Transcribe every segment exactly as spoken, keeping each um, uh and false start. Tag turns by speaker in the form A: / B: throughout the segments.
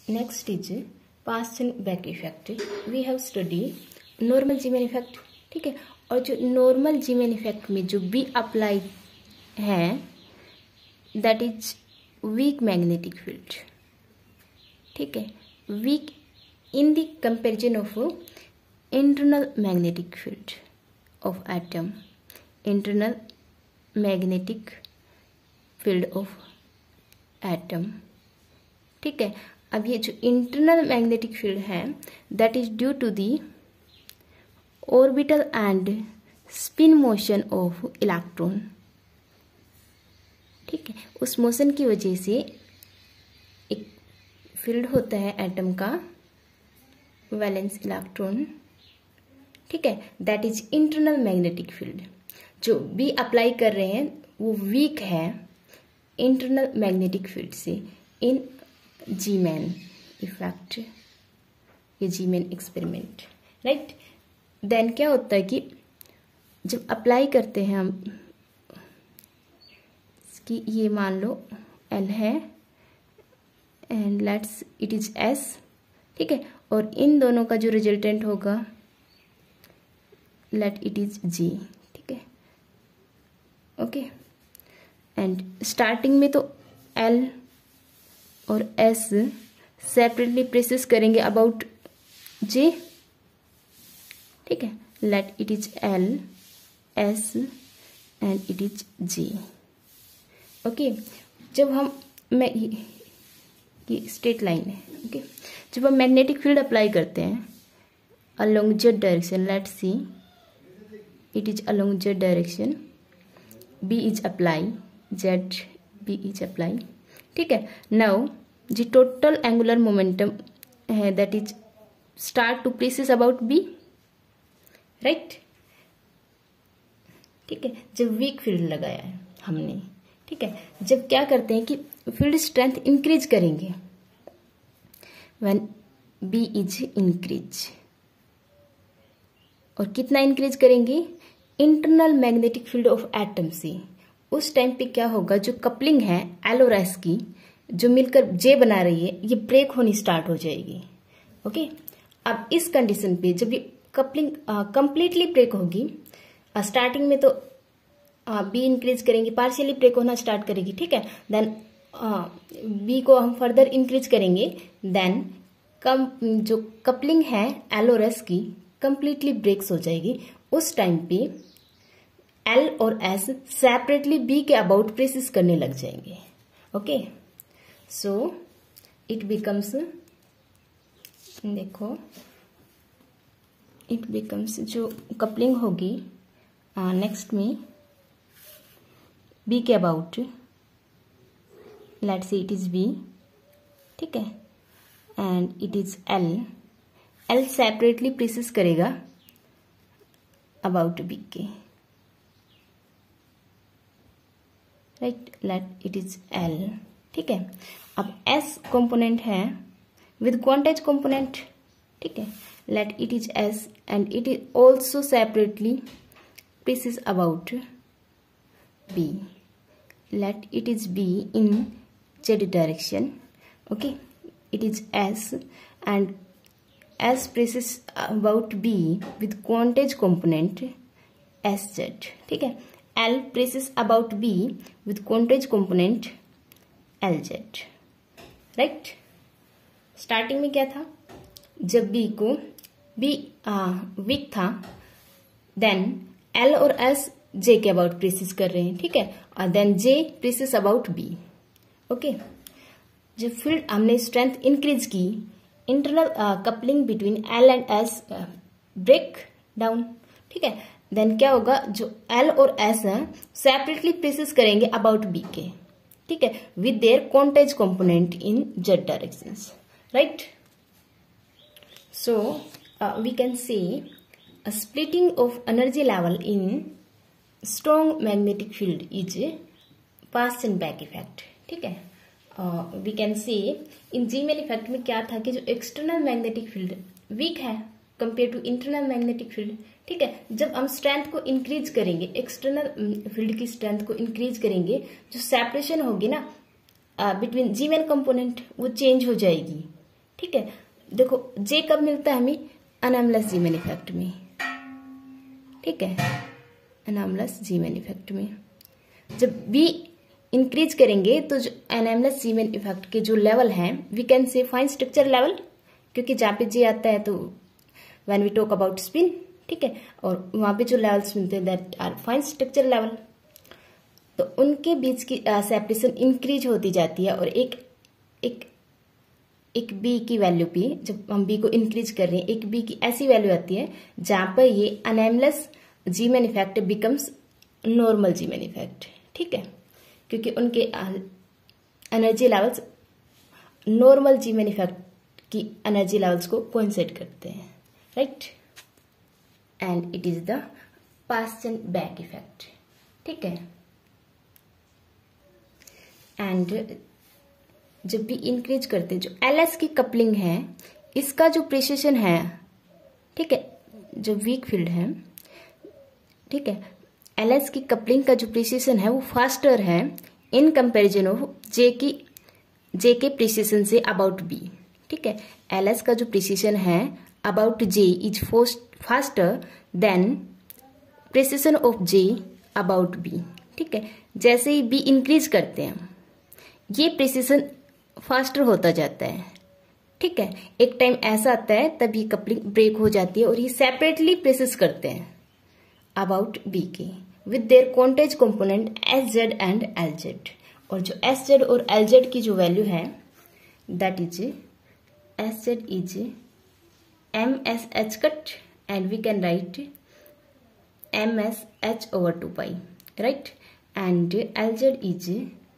A: Next is Paschen and back effect. We have study normal Zeeman effect. ठीक है, और जो नॉर्मल जीमेन इफेक्ट में जो बी अप्लाई है that is weak magnetic field. ठीक है, weak in the comparison of internal magnetic field of atom. Internal magnetic field of atom. ठीक है, अब ये जो इंटरनल मैग्नेटिक फील्ड है that is due to the orbital and spin motion of electron. ठीक है, उस मोशन की वजह से एक फील्ड होता है एटम का वैलेंस इलेक्ट्रॉन. ठीक है, that is internal magnetic field. जो बी अप्लाई कर रहे हैं वो वीक है इंटरनल मैग्नेटिक फील्ड से इन जीमैन इफेक्ट, ये जीमैन एक्सपेरिमेंट. राइट, देन क्या होता है कि जब अप्लाई करते हैं हम कि ये मान लो एल है and let's it is S. ठीक है, और इन दोनों का जो रिजल्टेंट होगा लेट इट इज जी. ठीक है, ओके. एंड स्टार्टिंग में तो एल और एस सेपरेटली प्रेसेस करेंगे अबाउट जे. ठीक है, let it is L S and it is J. Okay, जब हम मैं ये स्ट्रेट लाइन है. ओके, जब हम मैग्नेटिक फील्ड अप्लाई करते हैं along Z direction, let's see it is along Z direction, B is apply, Z B is apply. ठीक है, now G total angular momentum है that is start to precess about B. Right, ठीक है, जब weak field लगाया है हमने. ठीक है, जब क्या करते हैं कि फील्ड स्ट्रेंथ इंक्रीज करेंगे व्हेन बी इज इंक्रीज. और कितना इंक्रीज करेंगे internal magnetic field of atom से. उस टाइम पे क्या होगा, जो कपलिंग है एल और एस की जो मिलकर जे बना रही है ये ब्रेक होनी स्टार्ट हो जाएगी. ओके, अब इस कंडीशन पे जब ये कपलिंग कंप्लीटली ब्रेक होगी, स्टार्टिंग में तो बी इंक्रीज करेंगे, पार्शियली ब्रेक होना स्टार्ट करेगी. ठीक है, देन बी को हम फर्दर इंक्रीज करेंगे, देन कम जो कपलिंग है एल और एस की कंप्लीटली ब्रेक्स हो जाएगी. उस टाइम पे एल और एस सेपरेटली बी के अबाउट प्रेसेस करने लग जाएंगे. ओके, सो इट बिकम्स, देखो इट बिकम्स जो कपलिंग होगी नेक्स्ट uh, में बी के about, let's say it is B. ठीक है, and it is L. L separately precess करेगा अबाउट बी के. Right, let it is L. ठीक है, अब एस कंपोनेंट है विद क्वांटाइज कंपोनेंट. ठीक है, let it is S and it is also separately precess about B. Let it is B in Z direction. Okay, it is S and S presses about B with quantized component S Z. ठीक है, L presses about B with quantized component L Z. Right? Starting में क्या था, जब B को B weak था, then L और S J के अबाउट प्रेसेस कर रहे हैं. ठीक है, और then J precess about B. Okay, जब फील्ड हमने स्ट्रेंथ इंक्रीज की, internal coupling between L and S break down. ठीक है, देन क्या होगा, जो एल और एस है सेपरेटली प्रेसेस करेंगे अबाउट बी के. ठीक है, with their quantize component in Z directions. Right, so we can say a splitting of energy level in strong magnetic field is past and back effect. ठीक है, we can see in Zeeman effect में क्या था कि जो external magnetic field weak है compare to internal magnetic field. ठीक है, जब हम स्ट्रेंथ को इंक्रीज करेंगे, एक्सटर्नल फील्ड की स्ट्रेंथ को इंक्रीज करेंगे, जो सेपरेशन होगी ना बिटवीन जीमेन कंपोनेंट वो चेंज हो जाएगी. ठीक है। देखो जे कब मिलता है हमें, अनहार्मलेस जी मैन इफेक्ट में, ठीक है, अनहार्मलेस जी मैन इफेक्ट में। जब बी इंक्रीज करेंगे तो जो अनहार्मलेस जी मैन इफेक्ट के जो लेवल हैं, we can say fine structure level, क्योंकि जहाँ पे जे आता है तो when we talk about spin, ठीक है, और वहां पे जो लेवल्स मिलते हैं that are fine structure level, तो उनके बीच की सेपरेशन uh, इंक्रीज होती जाती है। और एक एक एक बी की वैल्यू पे, जब हम बी को इंक्रीज कर रहे हैं, एक बी की ऐसी वैल्यू आती है जहां पर ये anomalous Zeeman effect becomes normal Zeeman effect, ठीक है, क्योंकि उनके energy levels normal Zeeman effect की एनर्जी लेवल्स को कोइंसाइड करते हैं, right. And it is the Paschen and back effect, ठीक है। एंड जब भी इंक्रीज करते हैं, जो एल एस की कपलिंग है, इसका जो प्रिसिशन है, ठीक है, जो वीक फील्ड है, ठीक है, एल एस की कपलिंग का जो प्रिसिशन है वो फास्टर है इन कंपैरिजन ऑफ जे की जे के प्रिसिशन से अबाउट बी, ठीक है। एल एस का जो प्रिसिशन है about J is faster than precession of J about B, ठीक है। जैसे ही बी इंक्रीज करते हैं, ये प्रिसिशन फास्टर होता जाता है, ठीक है। एक टाइम ऐसा आता है तब ये कपलिंग ब्रेक हो जाती है और ये सेपरेटली प्रेसिस करते हैं अबाउट बी के with their quantize component S Z and L Z. और जो एस जेड और एल जेड की जो वैल्यू है that is S Z is M S H cut and we can write M S H over two pi, right. And L Z is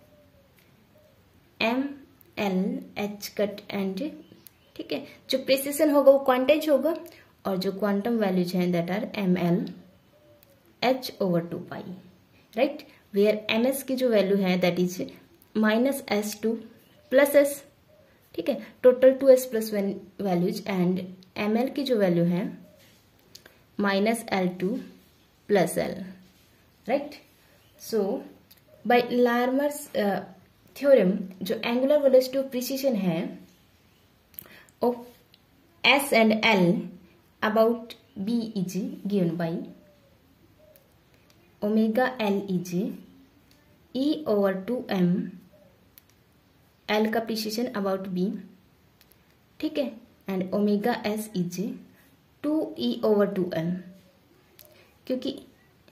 A: M L H cut and, ठीक है, जो precision होगा वो quantize होगा और जो quantum values हैं that are M L H over two pi, right. Where M S की जो वैल्यू है that is minus S to plus S, ठीक है, total two S plus one values. And M L की जो value है minus L to plus L, right. So by Larmor's theorem जो angular velocity of precession है of S and L about B is given by omega L is E over two M, L का precession about B, ठीक है, and omega S is two E over two M, क्योंकि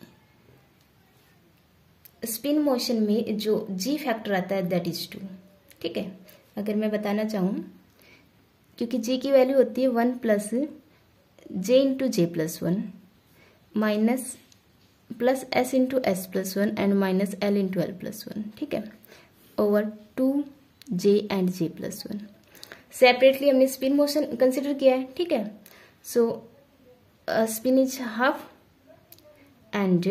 A: spin motion में जो जी factor आता है that is to, ठीक है। अगर मैं बताना चाहूं, क्योंकि जी की वैल्यू होती है one plus J into J plus one minus plus S into S plus one and minus L into L plus one, ठीक है, over two J and J plus one. Separately हमने स्पिन मोशन कंसिडर किया है, ठीक है। So spin is half and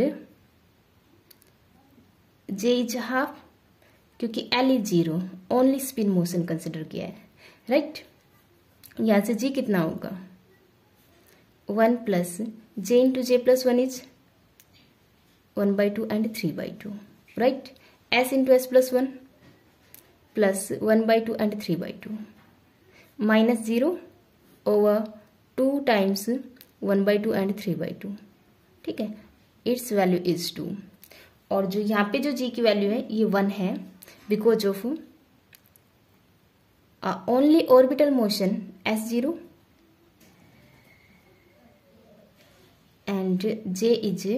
A: J is half, क्योंकि L is zero, only spin motion consider किया है, राइट। यहां से जी कितना होगा, one plus J into J plus one is one by two and three by two, right. S into S plus one plus one by two and three by two minus zero over two times one by two and three by two, ठीक है, it's value is to. और जो यहाँ पे जो जी की value है ये वन है because of only orbital motion S zero and J is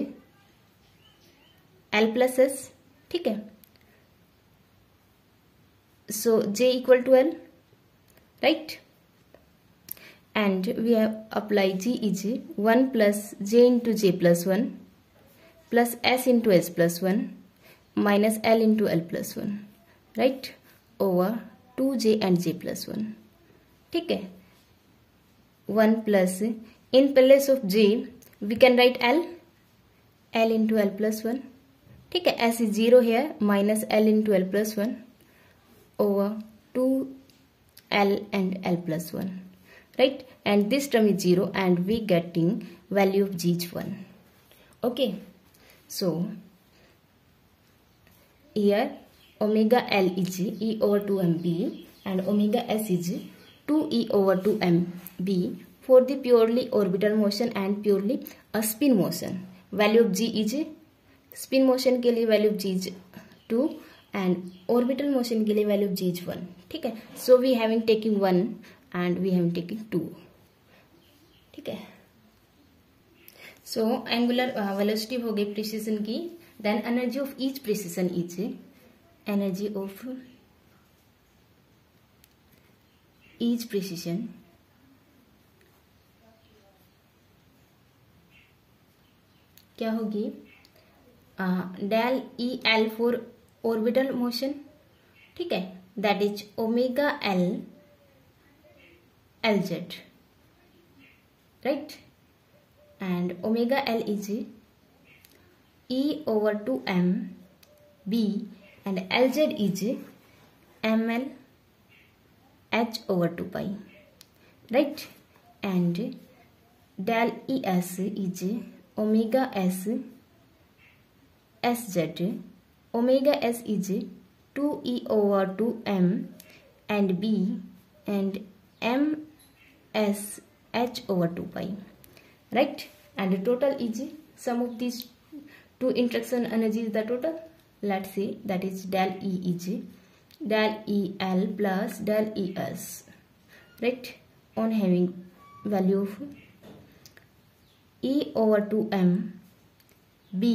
A: L plus S, ठीक है। So J equal to L, right. And we have apply G is one plus J into J plus one plus S into S plus one minus L into L plus one, right, over two J and J plus one, ठीक है। One plus in place of J we can write L, L into L plus one, ठीक है, S is zero here minus L into L plus one over two L and L plus one, right, and this term is zero and we getting value of G is one, okay. So here omega L is E over two M B and omega S is two e over two m b for the purely orbital motion and purely a spin motion. Value of g is, spin motion के लिए value of g is two and orbital motion के लिए value of g is one. ठीक है, so we having taking one and we having taking two. ठीक है, so angular uh, velocity हो गई precision की. Then energy of each precision is, energy of each precision क्या होगी, del E L for orbital motion. ठीक है, that is omega L L Z, right, and omega L is E over two M B and L Z is M L h over two pi, right, and del es is omega s sz, omega s is two e over two m and b and m s h over two pi, right, and the total is sum of these two interaction energy is the total. Let's see, that is del E is del E L plus del E S, right, on having value of E over two m b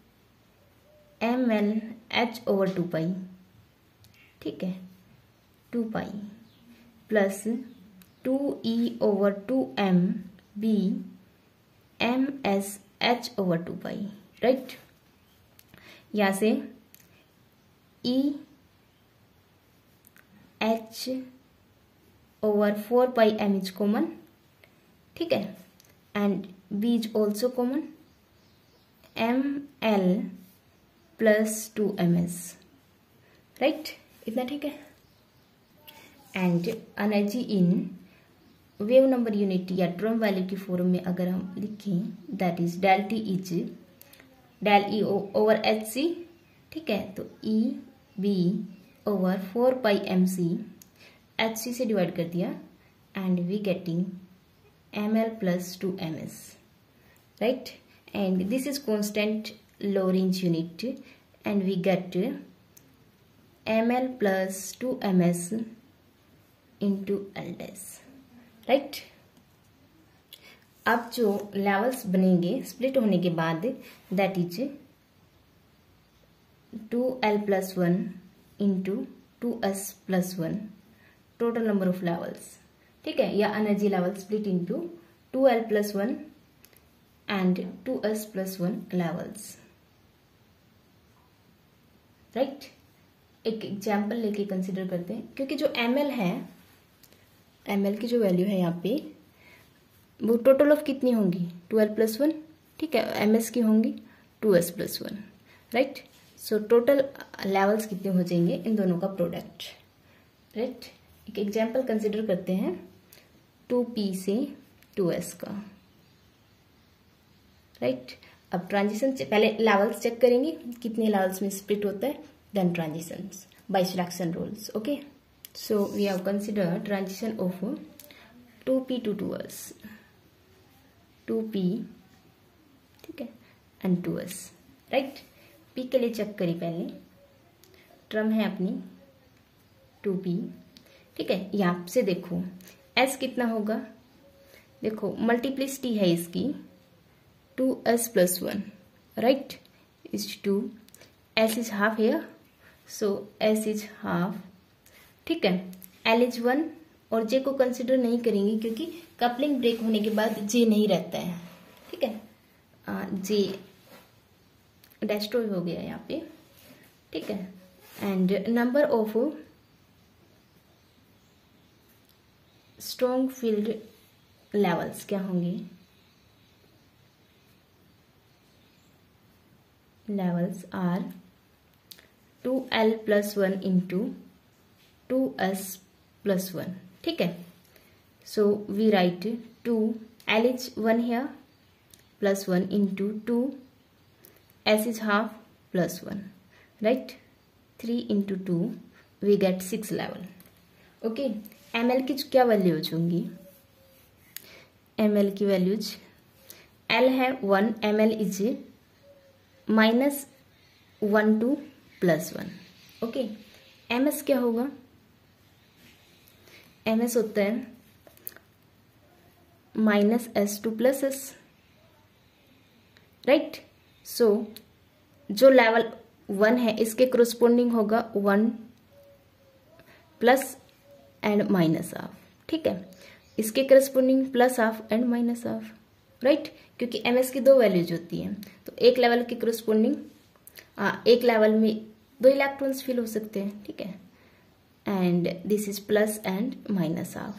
A: m l h over two pi. ठीक है, two pi plus two e over two m b m s h over two pi, right. यहाँ से E h over four pi m is common. ठीक है, and b is also common, m l plus two m s, right, इतना ठीक है. and energy in wave number unit या term value की form में अगर हम लिखें, that is del T is del E over H C. ठीक है, तो E B over four pi M C, H C से डिवाइड कर दिया, and we getting M L plus two M S, right, and this is constant Lorentz unit, and we get M L plus two M S into L dash, right. अब जो levels बनेंगे split होने के बाद, that is two L plus one into two S plus one, total number of levels. ठीक है, या energy level split into two L plus one and two S plus one levels, right. एक example लेके consider करते हैं, क्योंकि जो M L है, एम एल की जो वैल्यू है यहाँ पे, वो टोटल ऑफ कितनी होंगी, टू एल प्लस वन. ठीक है, एम एस की होंगी two S plus one, right. So total levels कितने हो जाएंगे इन दोनों का प्रोडक्ट, राइट. एक एग्जाम्पल कंसिडर करते हैं, टू पी से टू एस का, राइट. अब ट्रांजिशन पहले लेवल्स चेक करेंगे कितने लेवल्स में स्प्लिट होता है, then transitions by selection rules. Okay, so we have consider transition of two P to two S, two P, ठीक है, and two S, right. P के लिए चेक करिए, पहले ट्रम है अपनी टू पी. ठीक है, यहाँ से देखो एस कितना होगा, देखो मल्टीप्लिसिटी है इसकी two S plus one, right, is two, S is half here, so S is half. ठीक है, एल इज वन, और जे को कंसिडर नहीं करेंगे क्योंकि कपलिंग ब्रेक होने के बाद जे नहीं रहता है. ठीक है, जे डिस्ट्रॉय हो गया यहाँ पे. ठीक है, and number of strong field levels क्या होंगे, levels are two L plus one into two S plus one. ठीक है, so we write two L is one here plus one into two S is half plus one, right. Three into two we get six level. Okay, M L की क्या values होंगी, M L की values, L है one, M L is minus one two plus one. Okay, M S क्या होगा, M S होता है minus S to plus S, right. So जो लेवल वन है इसके क्रोस्पोंडिंग होगा one plus and minus half, ठीक है। इसके corresponding plus half and minus half, right, क्योंकि एम एस की दो वैल्यूज होती हैं। तो एक लेवल के करस्पोंडिंग एक लेवल में दो इलेक्ट्रॉन्स फिल हो सकते हैं, ठीक है। And this is plus and minus half,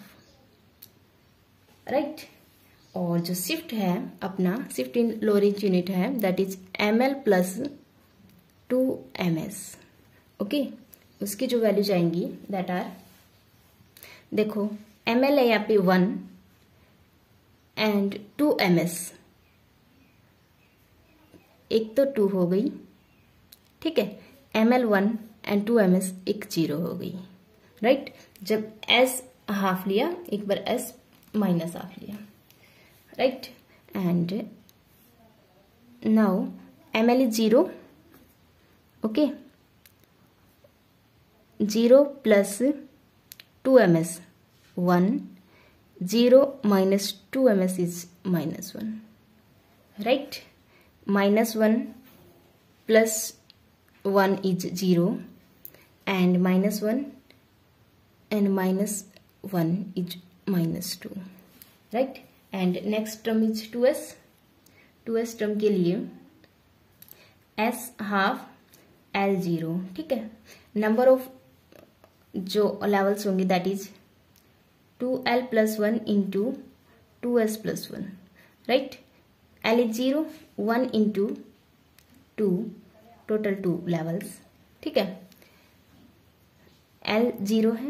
A: right. और जो शिफ्ट है अपना, शिफ्ट इन लोरेंज यूनिट है, that is M L plus two M S. Okay, उसकी जो वैल्यूज आएंगी दैट आर, देखो एम एल है यहाँ पे one and two M S, एक तो टू हो गई, ठीक है। M L one and two M S एक जीरो हो गई, राइट। जब एस हाफ लिया, एक बार एस माइनस हाफ लिया, right. And now M L is zero, okay, zero plus two M S one, zero minus two M S is minus one, right. Minus one plus one is zero and minus one and minus one is minus two, right। and next term is two S, two S term के लिए s half l zero, ठीक है। Number of जो levels होंगे that is two L plus one into two S plus one, right. l is zero, one into two, total two levels, ठीक है। L zero है,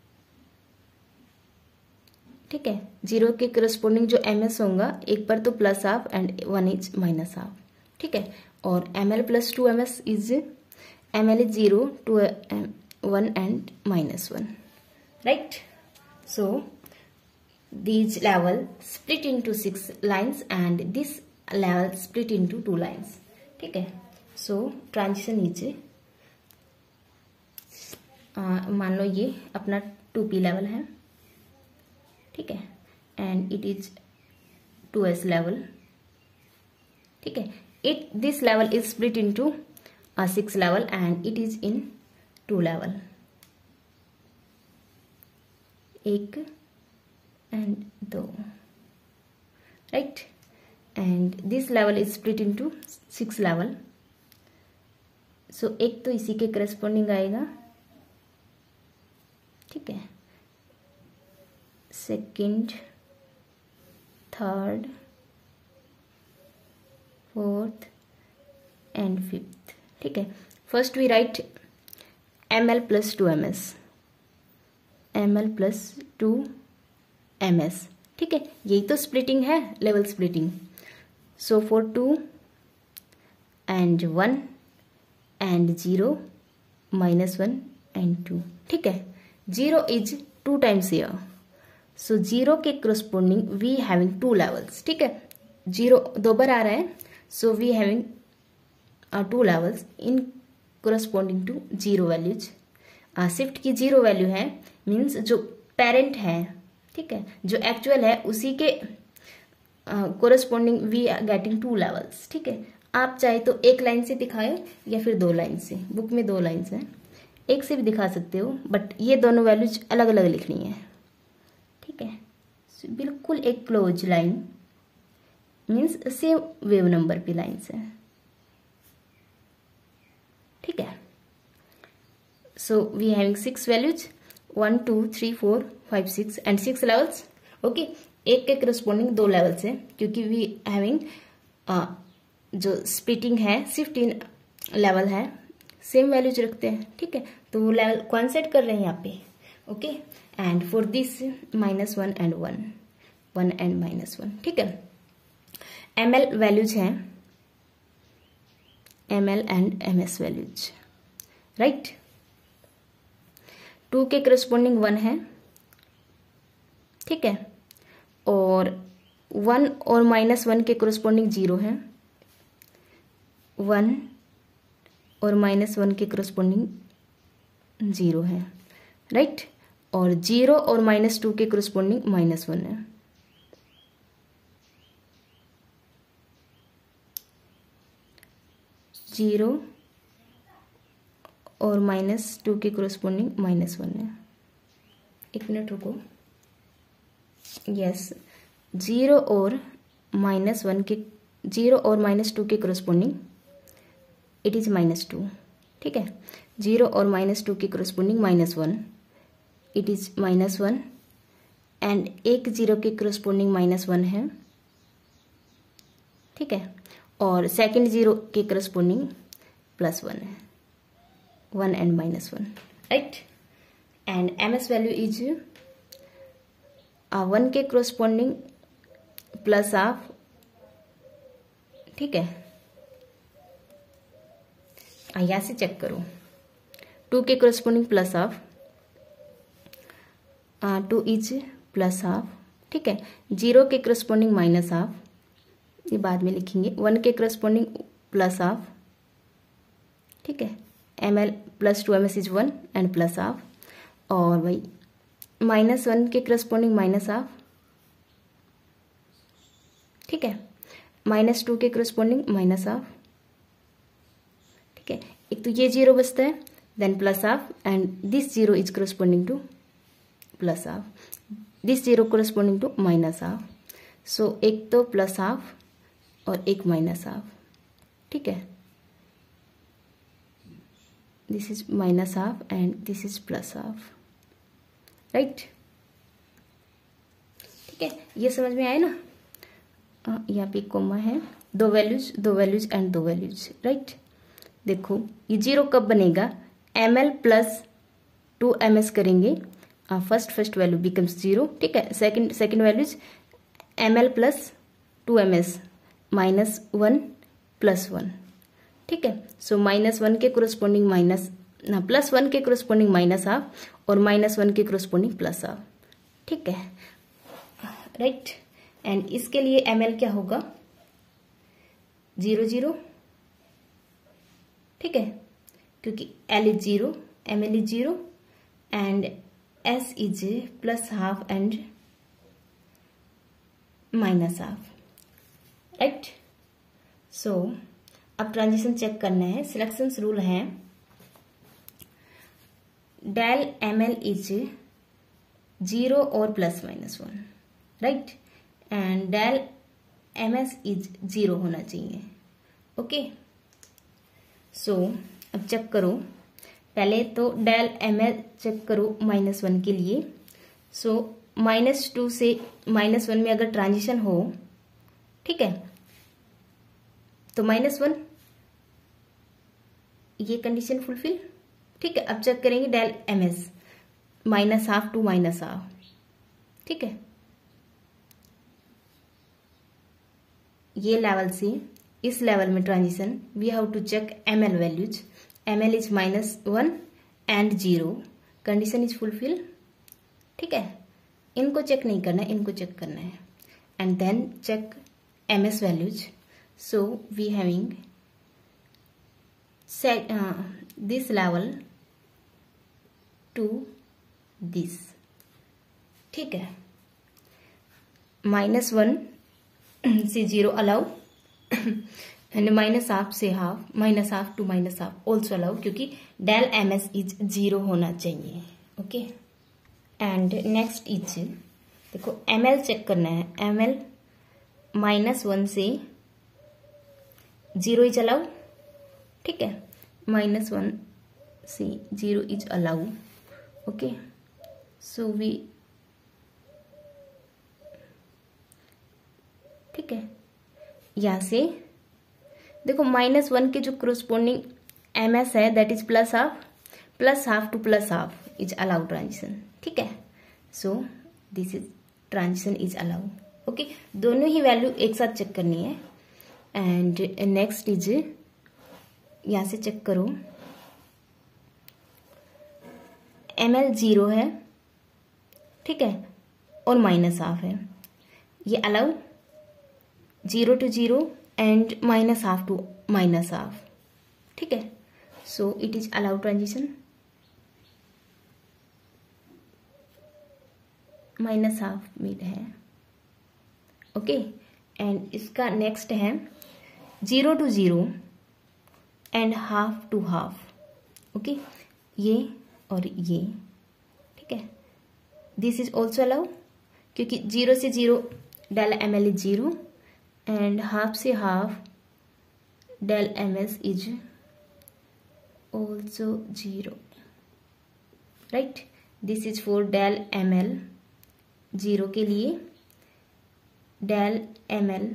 A: ठीक है। जीरो के करस्पोंडिंग जो एम एस होगा, एक पर तो plus half and one is minus half, ठीक है। और M L plus two M S is, M L is zero, to one and minus one, right. So these level split into six lines and this level split into two lines, ठीक है। सो transition नीचे मान लो ये अपना to P level है, ठीक है, and it is two S level, ठीक है। It this level is split into six level and it is in two level, एक एंड दो, right. And this level is split into six level. So एक तो इसी के corresponding आएगा, ठीक है, second, third, fourth and fifth, ठीक है। First we write M L plus two M S, M L plus two M S, ठीक है। यही तो स्प्लिटिंग है, level splitting. So for two and one and zero minus one and two, ठीक है। Zero is two times here, so zero के corresponding we having two levels, ठीक है। जीरो दो बार आ रहा है, so we having two levels in corresponding to zero values. Shift की जीरो वैल्यू है, मीन्स जो पेरेंट है, ठीक है, जो एक्चुअल है उसी के corresponding we are getting two levels, ठीक है। आप चाहे तो एक लाइन से दिखाए या फिर दो लाइन से, बुक में दो लाइन है, एक से भी दिखा सकते हो, बट ये दोनों वैल्यूज अलग अलग लिखनी है, ठीक है। so, बिल्कुल एक close line, means same wave number पे लाइन्स है, ठीक है। So we having six values, one two three four five six and six levels, okay. एक के करस्पोंडिंग दो लेवल्स है, क्योंकि वी हैविंग जो स्प्लिटिंग है शिफ्ट इन लेवल है, सेम वैल्यूज रखते हैं, ठीक है। तो वो लेवल कौन सेट कर रहे हैं यहाँ पे, okay. And for this minus one and one, one and minus one, ठीक है। एम एल वैल्यूज हैं, M L and M S values, right. Two के करस्पोंडिंग वन है, ठीक है, और वन और माइनस वन के कोरस्पॉन्डिंग जीरो है, वन और माइनस वन के कोरस्पॉन्डिंग जीरो है, राइट, और जीरो और माइनस टू के कोरस्पॉन्डिंग माइनस वन है। जीरो और माइनस टू के कोरस्पॉन्डिंग माइनस वन है। एक मिनट रुको, यस, जीरो और माइनस वन के जीरो और माइनस टू के corresponding it is minus two, ठीक है, जीरो और माइनस टू के corresponding minus one it is minus one, and एक जीरो के कोरस्पॉन्डिंग माइनस वन है, ठीक है, और सेकंड जीरो के कोरस्पॉन्डिंग प्लस वन है, one and minus one, right, and M S value is one के कोरस्पॉन्डिंग प्लस ऑफ, ठीक है, यहाँ से चेक करो, टू के corresponding plus half, two is plus half, ठीक है, जीरो के कोरस्पॉन्डिंग माइनस ऑफ, ये बाद में लिखेंगे, वन के कोरस्पॉन्डिंग प्लस ऑफ, ठीक है, M L plus two M S is one and plus half, और भाई माइनस वन के कोरस्पॉन्डिंग माइनस ऑफ, ठीक है, माइनस टू के कोरस्पॉन्डिंग माइनस ऑफ, ठीक है, एक तो ये जीरो बचता है, then plus half, and this zero is corresponding to plus half, this zero corresponding to minus half, so एक तो प्लस ऑफ और एक माइनस ऑफ, ठीक है, this is minus half and this is plus half, right, ठीक है, ये समझ में आए ना, यहाँ पे कोमा है, दो वैल्यूज दो वैल्यूज एंड दो वैल्यूज, राइट, देखो ये जीरो कब बनेगा, M L plus two M S करेंगे, first first value becomes zero, ठीक है, second second values M L plus two M S minus one plus one, ठीक है, सो माइनस वन के कोरस्पॉन्डिंग माइनस ना प्लस वन के corresponding minus half और minus one के कोरस्पॉन्डिंग प्लस ऑफ, ठीक है, राइट, एंड इसके लिए एम एल क्या होगा, जीरो जीरो, ठीक है, क्योंकि L is zero, M L is zero, and S is plus half and minus half, right, so अब ट्रांजिशन चेक करना है, सिलेक्शन रूल है, del M L is zero और plus minus one, right, and del M S is zero होना चाहिए, okay, so अब check करो, पहले तो डेल एम एल चेक करो माइनस वन के लिए, सो माइनस टू से माइनस वन में अगर ट्रांजिशन हो, ठीक है, तो माइनस वन, ये कंडीशन फुलफिल, ठीक है, अब चेक करेंगे del M S, minus half to minus half, ठीक है, ये लेवल से इस लेवल में transition, we have to check M L values, M L is minus one and zero, condition is fulfil, ठीक है, इनको चेक नहीं करना है, इनको चेक करना है, and then check M S values, so we having set uh, this level to this, ठीक है, माइनस वन से zero allow and minus half से half, minus half to minus half also allow, क्योंकि del M S is zero होना चाहिए, okay, and next is देखो M L check करना है, एम एल माइनस वन से zero is allow, ठीक है, माइनस वन से zero is allow, okay, so we, ठीक है, यहां से देखो माइनस वन के जो कोरस्पॉन्डिंग एम एस है that is plus half, plus half to plus half is allow transition, ठीक है, so this is transition is allow, okay, दोनों ही वैल्यू एक साथ चेक करनी है, एंड नेक्स्ट इज यहां से चेक करो, एम एल जीरो है, ठीक है, और माइनस हाफ है, ये allow zero to zero and minus half to minus half, ठीक है। So it is allow transition, minus half mid है, ओके। एंड इसका नेक्स्ट है zero to zero and half to half, okay, ये और ये, ठीक है। दिस इज ऑल्सो अलाउ, क्योंकि जीरो से zero del M L is zero and half से half del M S is also zero, right. This is for del M L, zero के लिए डेल एम एल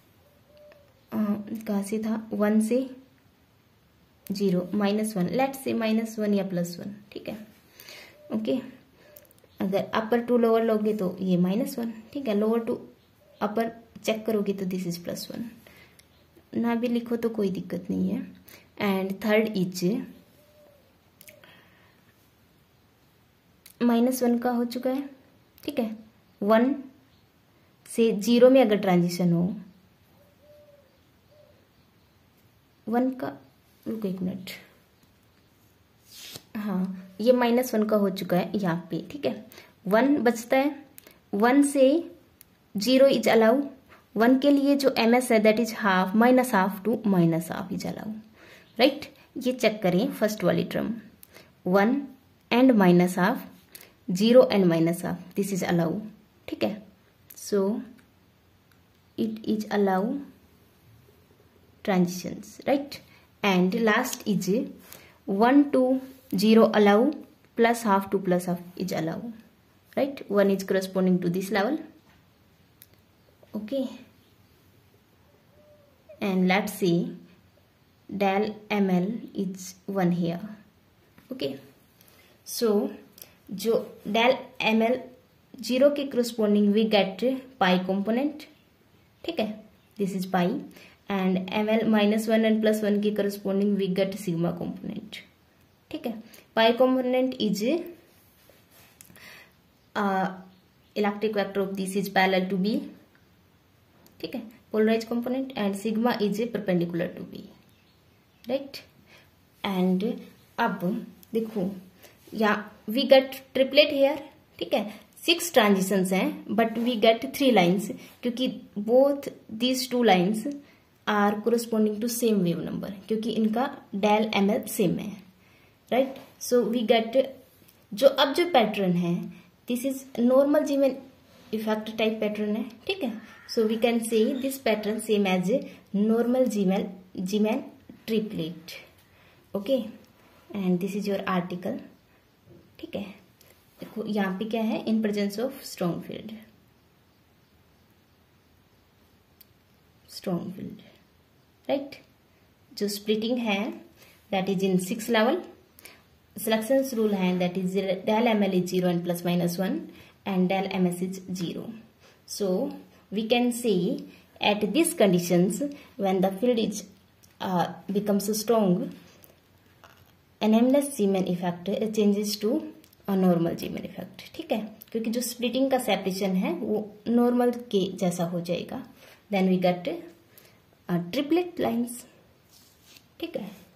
A: कहाँ से था, one से zero, minus one, लेट से माइनस वन या प्लस वन, ठीक है, ओके। अगर अपर टू लोअर लोगे तो ये माइनस वन, ठीक है। लोअर टू अपर चेक करोगे तो दिस इज प्लस वन, ना भी लिखो तो कोई दिक्कत नहीं है। And third is minus one का हो चुका है, ठीक है। वन से जीरो में अगर ट्रांजिशन हो, वन का, रुको एक मिनट, हाँ ये माइनस वन का हो चुका है यहाँ पे, ठीक है। वन बचता है, वन से जीरो इज अलाउ, वन के लिए जो एम एस है that is half, minus half to minus half is allowed, right. ये चेक करें फर्स्ट वाली term, one and minus half, zero and minus half, this is allow, ठीक है। So it is allowed transitions, right. And last is one to zero allowed, plus half to plus half is allowed, right? one is corresponding to this level, okay, and let's see del ml is one here, okay. So जो del ml zero के corresponding we get pi component, ठीक है, this is pi, and ml minus one and plus one के corresponding we get sigma component, ठीक है। pi component is Uh, electric vector of this is parallel to B, ठीक है, polarized component, and sigma is perpendicular to B, right? And अब देखो यहाँ we get triplet here, ठीक है, six transitions हैं but we get three lines, क्योंकि both these two lines are corresponding to same wave number, क्योंकि इनका del M L same है, राइट। सो वी गेट, जो अब जो पैटर्न है this is normal Zeeman effect type pattern है, ठीक है। So we can say this pattern same as normal Zeeman Zeeman triplet, okay. And this is your article, ठीक है। देखो यहाँ पे क्या है, in presence of strong field, strong field, right. जो स्प्लिटिंग है that is in six level, selection rule है that is del M L is zero and plus minus one and del M S is zero. So we can see at these conditions when the field is uh, becomes strong, an nameless Zeeman effect changes to a normal Zeeman effect. ठीक है, क्योंकि जो splitting का separation है वो normal के जैसा हो जाएगा. Then we get triplet lines. ठीक है.